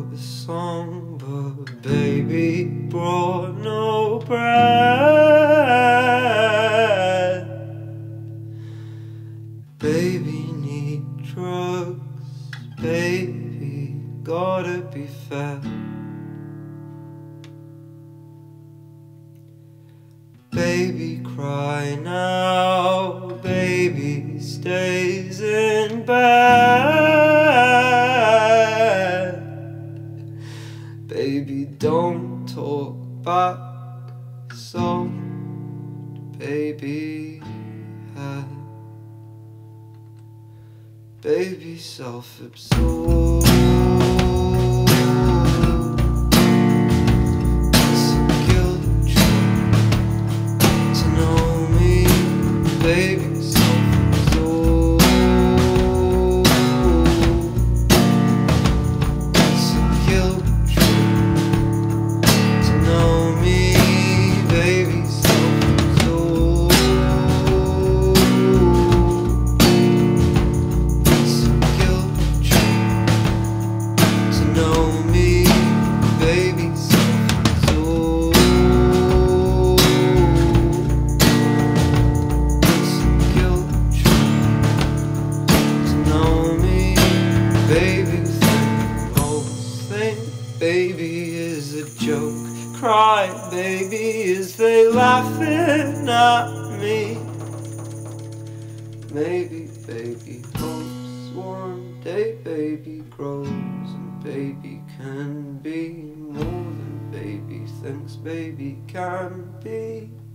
a song, but baby brought no bread. Baby need drugs, baby gotta be fed. Baby cry now, baby stays in bed. Baby don't talk back, soft baby head. Baby self-absorbed. Baby, self-absorbed. It's a guilt trip to know me. Baby, self-absorbed. It's a guilt trip to know me. Baby, self-absorbed. Baby is a joke. Cry, baby, as they laughing at me. Maybe baby hopes one day baby grows, and baby can be more than baby thinks baby can be.